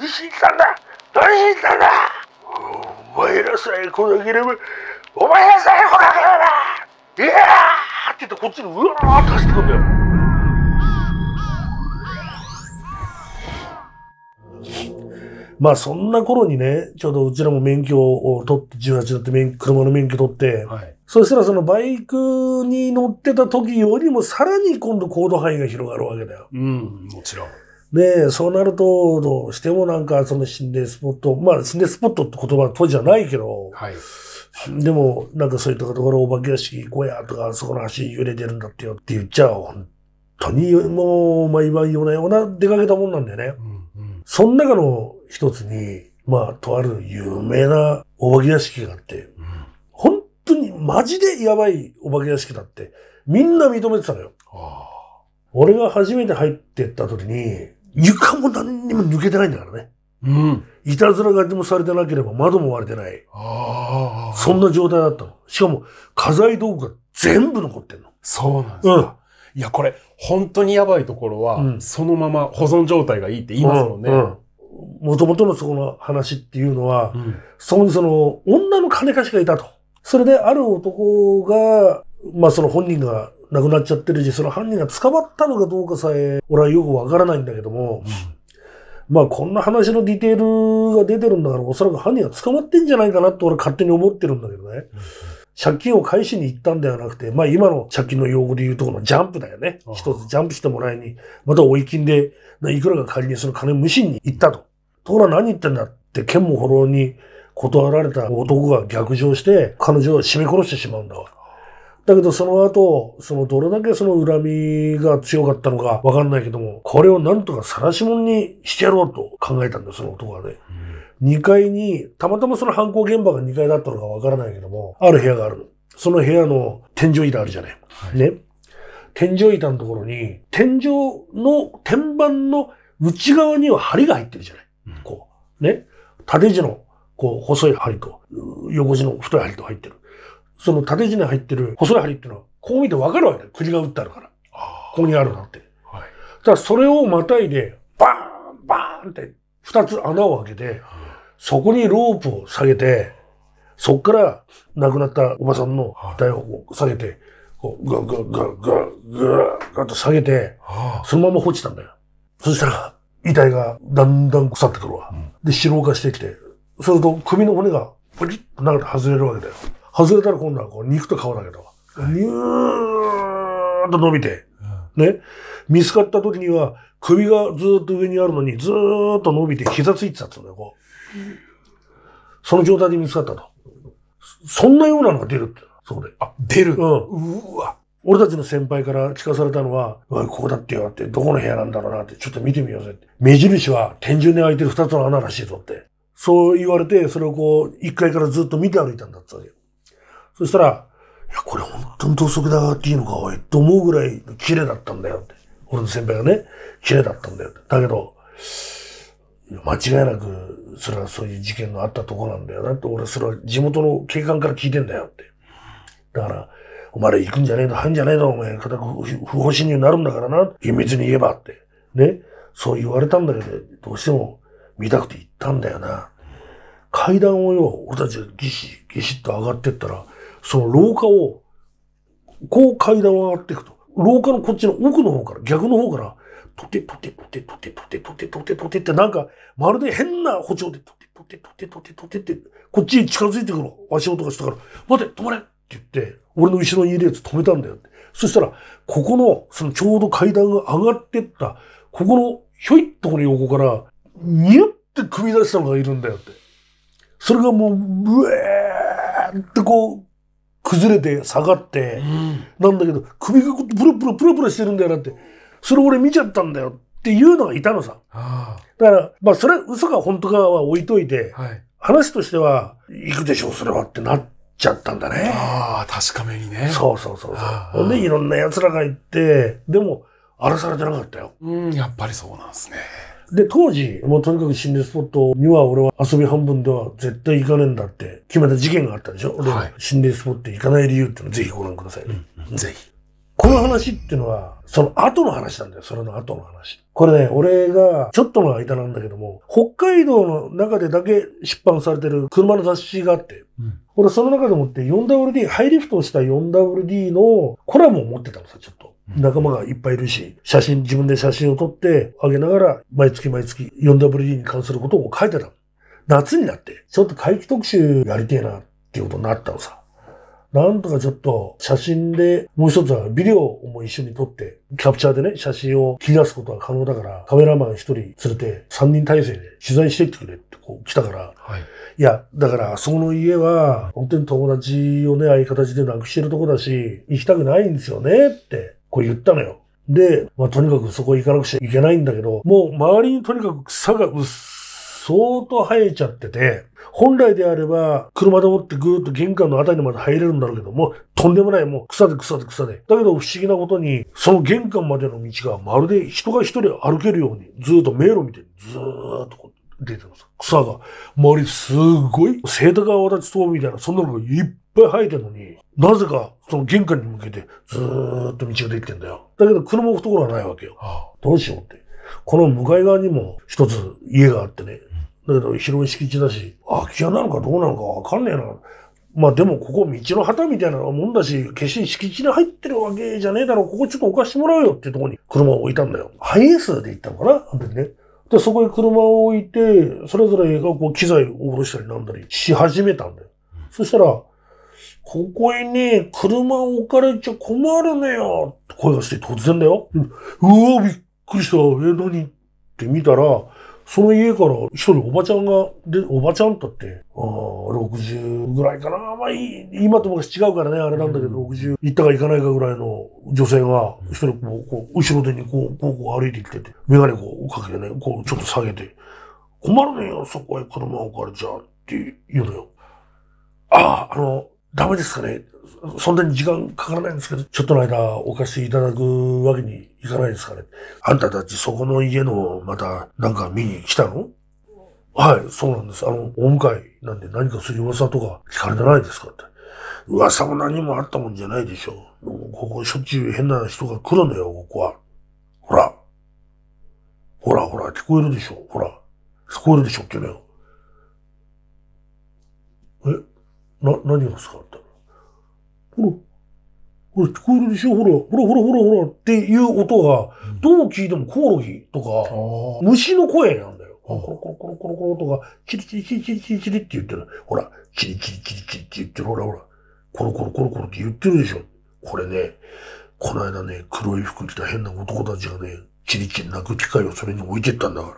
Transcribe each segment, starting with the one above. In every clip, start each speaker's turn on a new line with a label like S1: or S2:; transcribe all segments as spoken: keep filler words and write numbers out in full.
S1: 何しに来たんだ何しに来たんだお前らさえ来なければお前らさえ来なければいやーって言ってこっちにうわーって走ってくるんだよ。まあそんな頃にね、ちょうどうちらも免許を取って、じゅうはちだって免車の免許取って、はい、そしたらそのバイクに乗ってた時よりもさらに今度行動範囲が広がるわけだよ。
S2: うん、もちろん。
S1: で、そうなると、どうしてもなんかその心霊スポット、まあ心霊スポットって言葉は当時はないけど、はい、でもなんかそういったところお化け屋敷行こうやとか、そこの足揺れてるんだってよって言っちゃう。本当にもう毎晩夜な夜な出かけたもんなんだよね。うんうん、その中の一つに、まあ、とある有名なお化け屋敷があって、うん、本当にマジでやばいお化け屋敷だって、みんな認めてたのよ。俺が初めて入ってった時に、床も何にも抜けてないんだからね。うん。いたずらがでもされてなければ窓も割れてない。あそんな状態だったの。しかも、家財道具が全部残ってんの。
S2: そうなんですか。うん、いや、これ、本当にやばいところは、うん、そのまま保存状態がいいって言いますもんね。うんうん
S1: もともとのそこの話っていうのは、うん、そこにその女の金貸しがいたと。それである男が、まあその本人が亡くなっちゃってるし、その犯人が捕まったのかどうかさえ、俺はよくわからないんだけども、うん、まあこんな話のディテールが出てるんだから、おそらく犯人が捕まってんじゃないかなって俺勝手に思ってるんだけどね。うん、借金を返しに行ったんではなくて、まあ今の借金の用語で言うとこのジャンプだよね。一つジャンプしてもらいに、また追い金で、いくらか仮にその金無心に行ったと。ところが何言ってんだって剣もほろに断られた男が逆上して、彼女を絞め殺してしまうんだわ。だけどその後、そのどれだけその恨みが強かったのかわかんないけども、これをなんとか晒し者にしてやろうと考えたんだよ、その男はね。うん、にかいに、たまたまその犯行現場がにかいだったのかわからないけども、ある部屋があるの。その部屋の天井板あるじゃない。はい、ね。天井板のところに、天井の天板の内側には針が入ってるじゃない。こう、ね。縦地の、こう、細い針と、横地の太い針と入ってる。その縦地に入ってる細い針っていうのは、こう見てわかるわけだよ。釘が打ってあるから。ここにあるなって。はい。ただそれをまたいで、バーンバーンって二つ穴を開けて、そこにロープを下げて、そっから亡くなったおばさんの遺体を下げて、こう、ガッガッガッガッガッガッと下げて、そのまま放置したんだよ。そしたら、遺体がだんだん腐ってくるわ。うん、で、白化してきて、それと首の骨がポリッと中で外れるわけだよ。外れたら今度はこう肉と皮だけど、ニューッと伸びて、うん、ね。見つかった時には首がずーっと上にあるのにずーっと伸びて膝ついてたって言うんだよ、こう。その状態で見つかったと。そんなようなのが出るって。そこで。
S2: あ、出る。
S1: うん。うわ。俺たちの先輩から聞かされたのは、ここだってよって、どこの部屋なんだろうなって、ちょっと見てみようぜって。目印は天井に開いてる二つの穴らしいぞって。そう言われて、それをこう、一階からずっと見て歩いたんだってわけ。そしたら、いや、これ本当に土足で上がっていいのか、おい、と思うぐらい綺麗だったんだよって。俺の先輩がね、綺麗だったんだよって。だけど、間違いなく、それはそういう事件のあったとこなんだよなって。俺、それは地元の警官から聞いてんだよって。だから、お前ら行くんじゃねえの、入んじゃねえの、お前、固く不法侵入になるんだからな、厳密に言えばって。ね。そう言われたんだけど、どうしても見たくて行ったんだよな。階段をよ、俺たちがギシギシッと上がってったら、その廊下を、こう階段を上がっていくと、廊下のこっちの奥の方から、逆の方から、トテトテトテトテトテトテトテトテってなんか、まるで変な歩調でトテトテトテトテトテって、こっちに近づいてくる足音がしたから、待て、止まれって言って、俺の後ろにいるやつ止めたんだよって。そしたら、ここの、そのちょうど階段が上がってった、ここの、ひょいっとこの横から、ニュッて組み出したのがいるんだよって。それがもう、ブエーってこう、崩れて下がって、うん、なんだけど、首がブルブルブルブルしてるんだよなって。それ俺見ちゃったんだよっていうのがいたのさ。ああだから、まあそれ嘘か本当かは置いといて、はい、話としては、行くでしょう、それはってなっちゃったんだね。
S2: ああ、確かめにね。
S1: そうそうそうそう。ほんで、いろんな奴らが行って、でも、荒らされてなかったよ。
S2: うん、やっぱりそうなんですね。
S1: で、当時、もうとにかく心霊スポットには俺は遊び半分では絶対行かねえんだって決めた事件があったでしょ。はい、心霊スポット行かない理由っていうのをぜひご覧くださいね。
S2: うん、ぜひ。
S1: この話っていうのは、その後の話なんだよ、それの後の話。これね、俺が、ちょっとの間なんだけども、北海道の中でだけ出版されてる車の雑誌があって、うん、俺その中でもって フォーダブリューディー、ハイリフトをした フォーダブリューディー のコラムを持ってたのさ、ちょっと。仲間がいっぱいいるし、写真、自分で写真を撮ってあげながら、毎月毎月 フォーダブリューディー に関することを書いてたの。夏になって、ちょっと回帰特集やりてえなっていうことになったのさ。なんとかちょっと写真で、もう一つはビデオも一緒に撮って、キャプチャーでね、写真を切り出すことが可能だから、カメラマン一人連れて三人体制で取材していってくれってこう来たから、はい、いや、だからその家は、本当に友達をね、ああいう形で亡くしてるとこだし、行きたくないんですよねって、こう言ったのよ。で、まあとにかくそこ行かなくちゃいけないんだけど、もう周りにとにかく草がうっ相当生えちゃってて、本来であれば、車で持ってぐーっと玄関のあたりまで入れるんだろうけども、とんでもない、もう草で草で草で。だけど不思議なことに、その玄関までの道がまるで人が一人歩けるように、ずーっと迷路みたいにずーっとこう出てるんです。草が。周りすごい、セータ川渡ち島みたいな、そんなのがいっぱい生えてるのに、なぜかその玄関に向けてずーっと道ができてんだよ。だけど車を置くところはないわけよ。どうしようって。この向かい側にも一つ家があってね。だけど広い敷地だし、空き家なのかどうなのかわかんねえな。まあでもここ道の旗みたいなもんだし、決して敷地に入ってるわけじゃねえだろう。ここちょっと置かしてもらうよっていうところに車を置いたんだよ。ハイエースで行ったのかなあの時ね。で、そこに車を置いて、それぞれがこう機材を下ろしたりなんだりし始めたんだよ。そしたら、ここにね、車を置かれちゃ困るねよって声がして突然だよ。うん、うわ、びっくりした。え、何って見たら、その家から一人おばちゃんが、で、おばちゃんだって、あろくじゅうぐらいかな。まあいい、今と昔違うからね、あれなんだけど、ろくじゅういったかいかないかぐらいの女性が、一人こう、こう後ろ手にこう、こう、こう歩いてきてて、メガネこうかけてね、こうちょっと下げて、困るねよ、そこへ車置かれちゃうって言うのよ。ああ、あの、ダメですかね。そんなに時間かからないんですけど、ちょっとの間置かせていただくわけにいかないですかね。あんたたちそこの家のまたなんか見に来たの？はい、そうなんです。あの、お迎えなんで何かそういう噂とか聞かれてないですかって。噂も何もあったもんじゃないでしょう。ここしょっちゅう変な人が来るのよ、ここは。ほら。ほらほら、聞こえるでしょ。ほら。聞こえるでしょってね。え、な、何がですかって。ほら、ほら、聞こえるでしょほら、ほらほらほらほらっていう音が、どう聞いてもコオロギとか、虫の声なんだよ。コロコロコロコロコロコロとか、チリチリチリチリチリチリって言ってる。ほら、チリチリチリチリって言ってる。ほらほら、コロコロコロコロって言ってるでしょ。これね、この間ね、黒い服着た変な男たちがね、チリチリ鳴く機械をそれに置いてったんだから。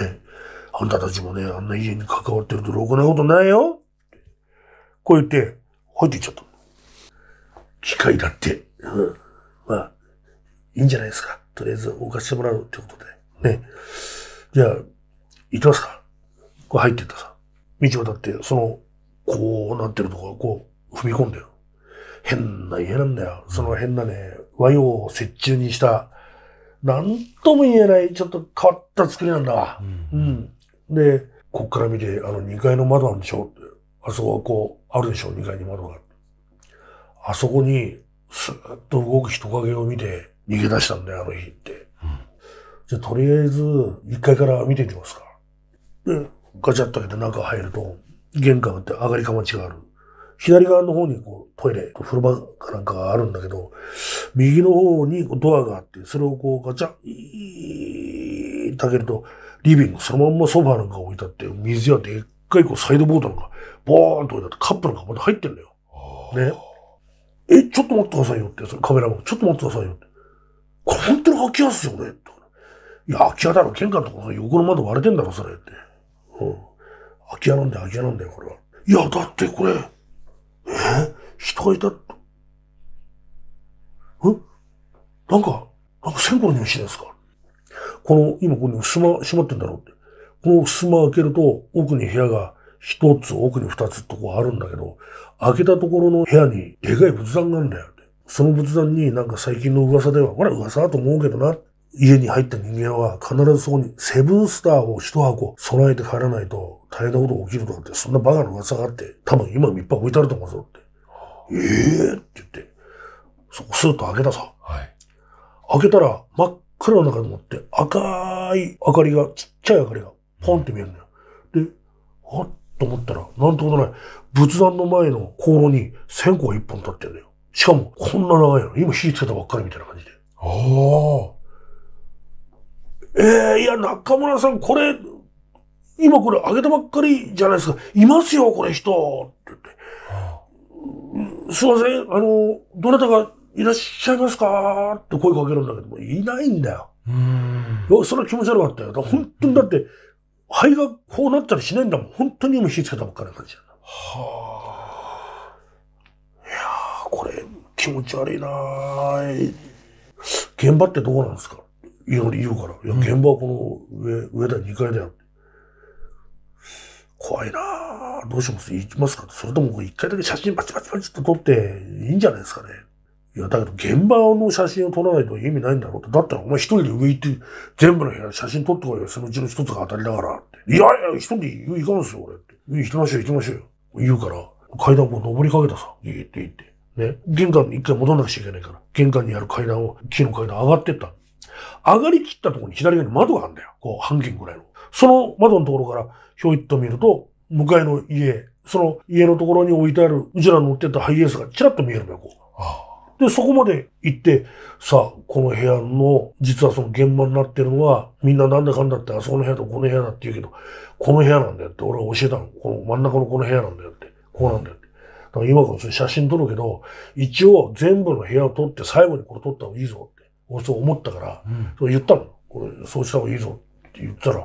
S1: ね。あんたたちもね、あんな家に関わってるとろくなことないよ。こう言って、入っていっちゃった。機械だって、うん。まあ、いいんじゃないですか。とりあえず置かせてもらうってことで。ね。じゃあ、行きますか。こう入ってったさ。道を渡って、その、こうなってるところこう、踏み込んでる。変な家なんだよ。その変なね、和洋を折衷にした、なんとも言えない、ちょっと変わった作りなんだわ。うん。うん、で、こっから見て、あのにかいの窓あるでしょって。あそこはこう、あるでしょにかいに窓が。あそこに、スーッと動く人影を見て、逃げ出したんだよ、あの日って。うん、じゃあ、とりあえず、いっかいから見てみますか。で、ガチャッと開けて中入ると、玄関って上がりかまちがある。左側の方にこうトイレ、風呂場かなんかがあるんだけど、右の方にドアがあって、それをこうガチャッと開けると、リビング、そのまんまソファーなんか置いてあって、水やでっかいこうサイドボードなんか、ボーンと置いてあって、カップなんかまだ入ってんだよ。ね。え、ちょっと待ってくださいよって、そのカメラマン、ちょっと待ってくださいよって。これ本当に空き家っすよねって。いや、空き家だろ、玄関とか横の窓割れてんだろ、それって。うん。空き家なんだよ、空き家なんだよ、これは。いや、だってこれ、えー、人がいたって。えなんか、なんか線香の匂いしないですか？この、今ここに襖閉まってんだろうって。この襖開けると、奥に部屋が一つ、奥に二つとこあるんだけど、開けたところの部屋にでかい仏壇があるんだよって。その仏壇になんか最近の噂では、これは噂だと思うけどな。家に入った人間は必ずそこにセブンスターを一箱備えて帰らないと大変なことが起きるとかって、そんなバカな噂があって、多分今密泊置いてあると思うぞって。ええー、って言って。 そこスーッと開けたさ。
S2: はい。
S1: 開けたら真っ暗の中でもって赤い明かりが、ちっちゃい明かりがポンって見えるんだよ。で、はっと思ったら、なんてことない。仏壇の前の香炉に線香一本立ってんだよ。しかも、こんな長いの。今火つけたばっかりみたいな感じで。
S2: おー。
S1: ええー、いや、中村さん、これ、今これ開けたばっかりじゃないですか。いますよ、これ人。って言って。すいません、あの、どなたかいらっしゃいますかって声かけるんだけども、いないんだよ。
S2: うーん。
S1: いや、それは気持ち悪かったよ。だから本当にだって、肺がこうなったりしないんだもん。本当に今火つけたばっかりな感じだ。
S2: は
S1: あ。いやー、これ、気持ち悪いなー。現場ってどこなんですか言う言うから。いや、現場はこの上、上だ、にかいだよ。怖いなぁ。どうします？行きますか？それとも一回だけ写真パチパチパチって撮っていいんじゃないですかね。いや、だけど現場の写真を撮らないと意味ないんだろうって。だったらお前一人で上行って全部の部屋写真撮ってこいよ。そのうちの一つが当たりだからって。いやいや、一人で行かんすよ、俺って。行きましょう、行きましょうよ。言うから、階段も登りかけたさ。行って行って。ね。玄関に一回戻んなくちゃいけないから。玄関にある階段を、木の階段上がってった。上がりきったところに左側に窓があるんだよ。こう、半径ぐらいの。その窓のところからひょいっと見ると、向かいの家、その家のところに置いてある、うちら乗ってたハイエースがちらっと見えるのよ、こう。で、そこまで行って、さあ、この部屋の、実はその現場になってるのは、みんななんだかんだって、あそこの部屋とこの部屋だって言うけど、この部屋なんだよって、俺は教えたの。この真ん中のこの部屋なんだよって。こうなんだよって。だから今からそれ写真撮るけど、一応全部の部屋を撮って最後にこれ撮った方がいいぞって。俺そう思ったから、うん、そう言ったの。これ、そうした方がいいぞって言ったら、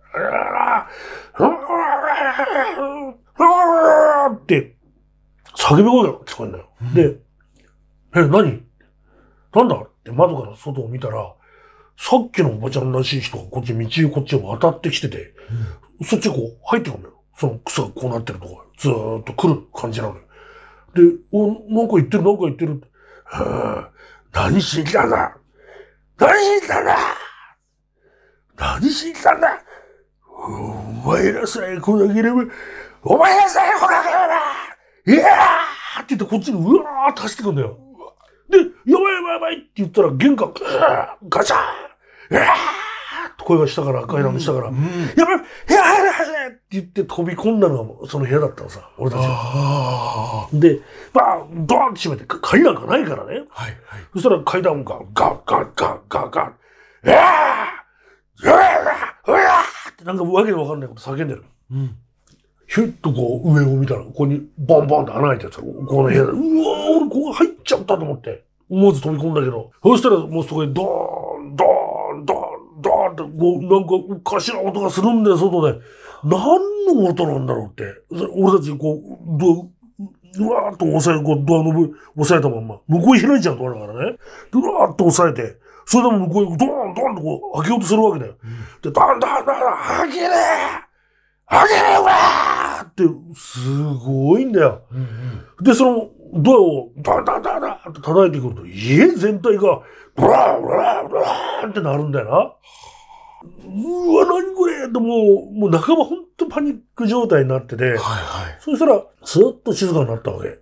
S1: って叫び声が聞こえるんだよ。うん、で、え、何なんだって窓から外を見たら、さっきのおばちゃんらしい人がこっち、道こっちを渡ってきてて、うん、そっちこう入ってくるんだよ。その草がこうなってるところずーっと来る感じなのよ。で、お、なんか言ってる、なんか言ってる。はぁ、何しに来たんだ何しに来たんだ何しに来たんだお前らさえ来なければ、お前らさえ来なければ、いやーって言ってこっちにうわーって走ってくるんだよ。で、やばいやばいやばいって言ったら玄関、ガチャーうわーって声がしたから、階段の下から、うんうん、やばいやばいやばいって言って飛び込んだのがその部屋だったのさ、俺たちが。で、バーン、ドーンって閉めて、鍵なんかないからね。はいはい、そしたら階段がガッガッガッガッガッ、うわーうわーうわーってなんかわけのわかんないこと叫んでる。うん、ひゅっとこう上を見たら、ここにバンバンって穴開いてやつが、この部屋で、うわー俺ここ入っちゃったと思って、思わず飛び込んだけど、そしたらもうそこでドーン、ドーン、ドーン、ドーンって、こうなんかおかしな音がするんだよ、外で。何の音なんだろうって。俺たちこう、ドうわーっと押さえ、こうドアノブ押さえたまんま、向こうに開いちゃうとあるからね。で、うわーっと押さえて、それでも向こうにドーン、ドーンとこう開けようとするわけだよ。うん、で、ドンドンドン、開けれー開けれーわーって、すごいんだよ。うんうん、で、そのドアをドンドンドンドンって叩いてくると、家全体が、ブラーブラーブラーってなるんだよな。うわ、何これってもう、もう仲間ほんとパニック状態になってて、はいはい、そしたら、スーッと静かになったわけ。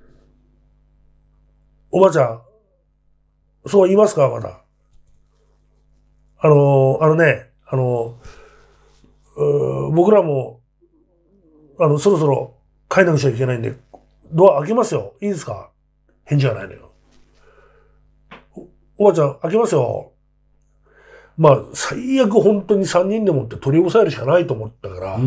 S1: おばちゃん、そう言いますかまだ。あの、あのね、あの、僕らも、あの、そろそろ帰らなくちゃいけないんで、ドア開けますよ。いいですか返事がないのよ。お、おばちゃん、開けますよ。まあ、最悪本当にさんにんでもって取り押さえるしかないと思ったから、うんうん、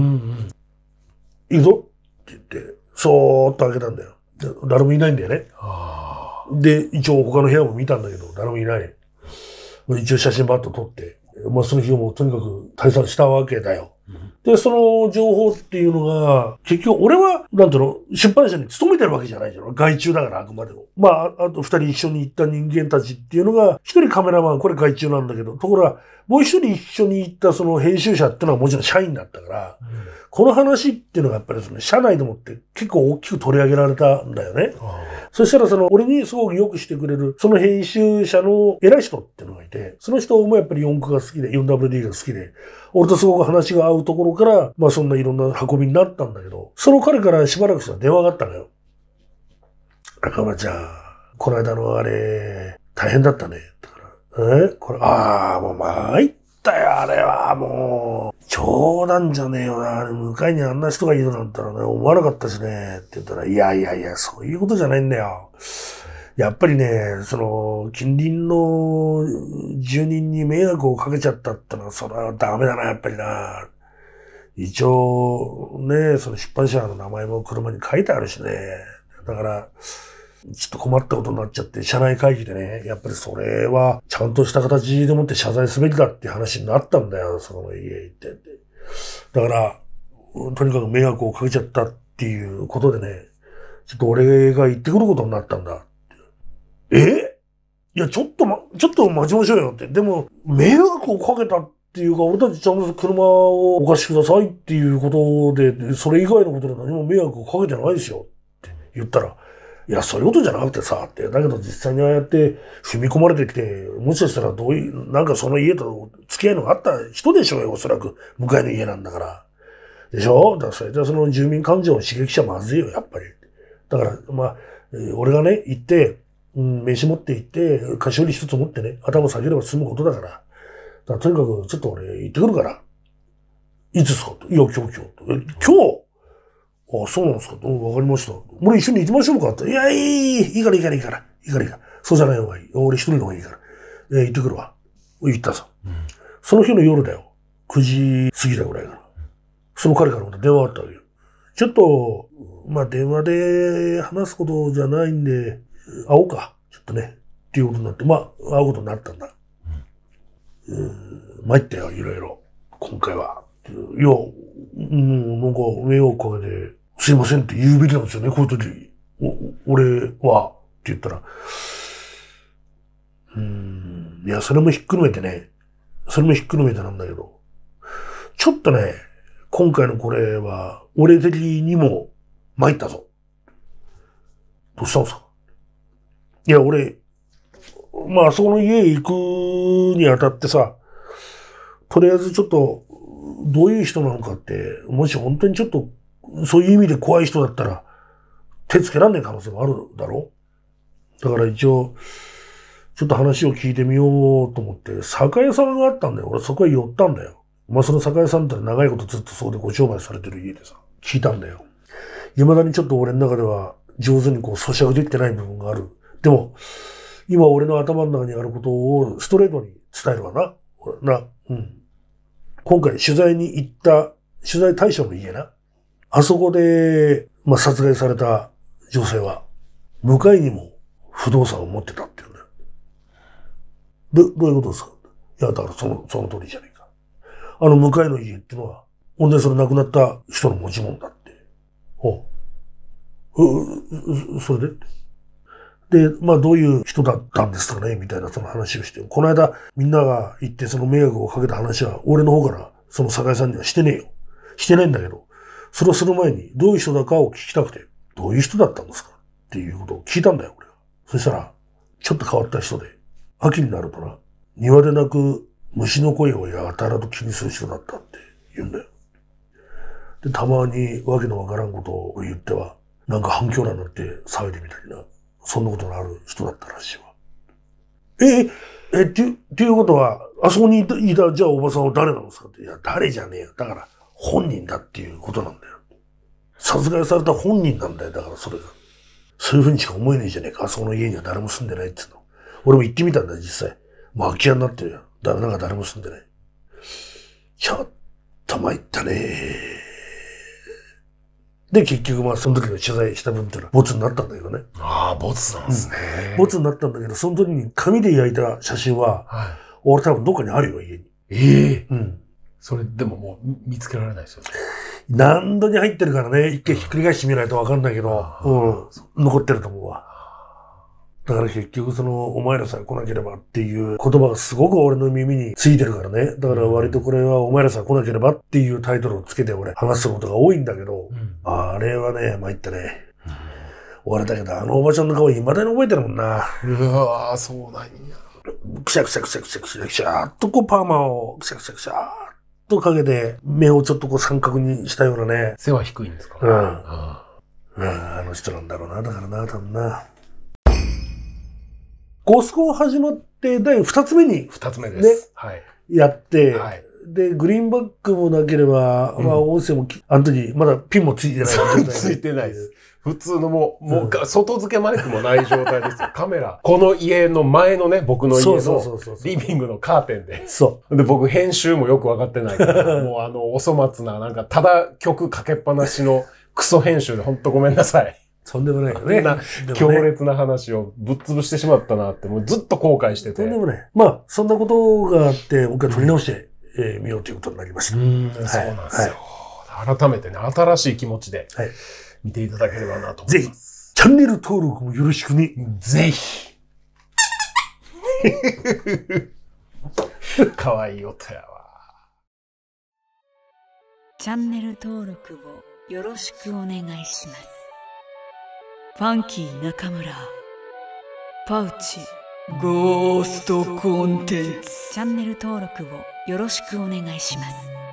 S1: いいぞって言って、そーっと開けたんだよ。誰もいないんだよね。で、一応他の部屋も見たんだけど、誰もいない。一応写真バッと撮って、まあその日もとにかく退散したわけだよ。うん、で、その情報っていうのが、結局俺は、なんていうの、出版社に勤めてるわけじゃないじゃん。外注だから、あくまでも。まあ、あと二人一緒に行った人間たちっていうのが、一人カメラマン、これ外注なんだけど、ところが、もう一人一緒に行ったその編集者っていうのはもちろん社員だったから、うん、この話っていうのがやっぱりその社内でもって結構大きく取り上げられたんだよね。そしたらその俺にすごくよくしてくれるその編集者の偉い人っていうのがいて、その人もやっぱりよんクが好きで よんダブリューディー が好きで、俺とすごく話が合うところから、まあそんないろんな運びになったんだけど、その彼からしばらくしたら電話があったのよ。赤間ちゃん、 この間のあれ、大変だったね。だから、えこれ、ああ、もう参ったよ、あれは、もう。冗談じゃねえよな。向かいにあんな人がいるなんてのはね、思わなかったしね。って言ったら、いやいやいや、そういうことじゃないんだよ。やっぱりね、その、近隣の住人に迷惑をかけちゃったってのは、それはダメだな、やっぱりな。一応、ね、その出版社の名前も車に書いてあるしね。だから、ちょっと困ったことになっちゃって、社内会議でね、やっぱりそれは、ちゃんとした形でもって謝罪すべきだっていう話になったんだよ、その家行って。だから、とにかく迷惑をかけちゃったっていうことでね、ちょっと俺が行ってくることになったんだ。えいや、ちょっとま、ちょっと待ちましょうよって。でも、迷惑をかけたっていうか、俺たちちゃんと車をお貸しくださいっていうことで、それ以外のことで何も迷惑をかけてないですよって言ったら、いや、そういうことじゃなくてさ、って。だけど実際にああやって踏み込まれてきて、もしかしたらどういう、なんかその家と付き合いのがあった人でしょうよ、おそらく。向かいの家なんだから。でしょだからそれでその住民感情を刺激しちゃまずいよ、やっぱり。だから、まあ、俺がね、行って、うん、名刺持って行って、菓子折り一つ持ってね、頭下げれば済むことだから。だからとにかく、ちょっと俺行ってくるから。いつですかと。いや、今日、今日。今日ああ、そうなんですか。うん、わかりました。俺一緒に行きましょうかって。いや、いい、いいからいいからいいから。いいからいいから。そうじゃない方がいい。俺一人の方がいいから。えー、行ってくるわ。行ったさ。うん、その日の夜だよ。くじ過ぎだぐらいかな。その彼からまた電話あったわけよ。ちょっと、まあ、電話で話すことじゃないんで、会おうか。ちょっとね。っていうことになって、まあ、会うことになったんだ。うん、参ったよ、いろいろ。今回は。いや、うん、なんか、迷惑かけて、すいませんって言うべきなんですよね、こういう時。お、俺は、って言ったら、うーん、いや、それもひっくるめてね、それもひっくるめてなんだけど、ちょっとね、今回のこれは、俺的にも参ったぞ。どうしたんですか？いや、俺、まあ、そこの家行くにあたってさ、とりあえずちょっと、どういう人なのかって、もし本当にちょっと、そういう意味で怖い人だったら、手つけらんない可能性もあるだろ？だから一応、ちょっと話を聞いてみようと思って、酒屋さんがあったんだよ。俺そこへ寄ったんだよ。まあその酒屋さんって長いことずっとそこでご商売されてる家でさ、聞いたんだよ。未だにちょっと俺の中では上手にこう咀嚼できてない部分がある。でも、今俺の頭の中にあることをストレートに伝えるわな。な、うん。今回取材に行った取材対象の家な。あそこで、まあ、殺害された女性は、向かいにも不動産を持ってたっていうんだよ。ど、どういうことですか？いや、だからその、その通りじゃないか。あの向かいの家っていうのは、ほんでその亡くなった人の持ち物だって。ほう。う、それでで、まあどういう人だったんですかねみたいなその話をして。この間みんなが行ってその迷惑をかけた話は、俺の方からその酒井さんにはしてねえよ。してないんだけど、それをする前にどういう人だかを聞きたくて、どういう人だったんですかっていうことを聞いたんだよ、俺は。そしたら、ちょっと変わった人で、秋になるとな、庭で鳴く虫の声をやたらと気にする人だったって言うんだよ。で、たまにわけのわからんことを言っては、なんか反響欄になって騒いでみたりな、そんなことのある人だったらしいわ。え、え、って、っていうことは、あそこにいた、いたじゃあおばさんは誰なんですかって。いや、誰じゃねえよ。だから、本人だっていうことなんだよ。殺害された本人なんだよ。だからそれが。そういう風にしか思えねえじゃねえか。あそこの家には誰も住んでないって言うの。俺も行ってみたんだよ、実際。もう空き家になってるよ。だからなんか誰も住んでない。ちょっと参ったね。で、結局まあその時の取材した分っていうのはボツになったんだけどね。
S2: ああ、ボツなんですね、
S1: うん。ボツになったんだけど、その時に紙で焼いた写真は、はい、俺多分どっかにあるよ、家に。
S2: ええー、
S1: うん。
S2: それでももう見つけられないですよね。
S1: 何度に入ってるからね、一回ひっくり返してみないとわかんないけど、うん、残ってると思うわ。だから結局その、お前らさえ来なければっていう言葉がすごく俺の耳についてるからね。だから割とこれはお前らさえ来なければっていうタイトルをつけて俺話すことが多いんだけど、うん、あれはね、参ったね。うん、俺だけどあのおばちゃんの顔未だに覚えてるもんな。
S2: うわぁ、そうなんや。
S1: くしゃくしゃくしゃくしゃくしゃくしゃーっとこうパーマをくしゃくしゃくしゃーっとかけて、目をちょっとこう三角にしたようなね。
S2: 背は低いんですか？
S1: うん。ああ、あの人なんだろうな、だからな、多分な。 ゴスコ始まって第二つ目に
S2: 二つ目です。はい。
S1: やって、
S2: はい。
S1: で、グリーンバックもなければ、うん、まあ音声も、あの時まだピンもついてない状態。
S2: ついてないです。普通のもう、もう、うん、外付けマイクもない状態ですよ。カメラ。この家の前のね、僕の家のリビングのカーテンで。
S1: そう。
S2: で、僕編集もよくわかってないから、もうあの、お粗末な、なんか、ただ曲かけっぱなしのクソ編集でほんとごめんなさい。
S1: とんでもないよね。
S2: な強烈な話をぶっ潰してしまったなって、もうずっと後悔してて。
S1: とんでもない。まあ、そんなことがあって、僕は撮り直して、うん、えー、見ようということになりました。
S2: うん、はい、そうなんですよ。はい、改めてね、新しい気持ちで見ていただければなと思います。
S1: ぜひ、チャンネル登録もよろしくね。
S2: ぜひ。かわいい音やわ。
S3: チャンネル登録をよろしくお願いします。ファンキー中村パウチゴーストコンテンツチャンネル登録をよろしくお願いします。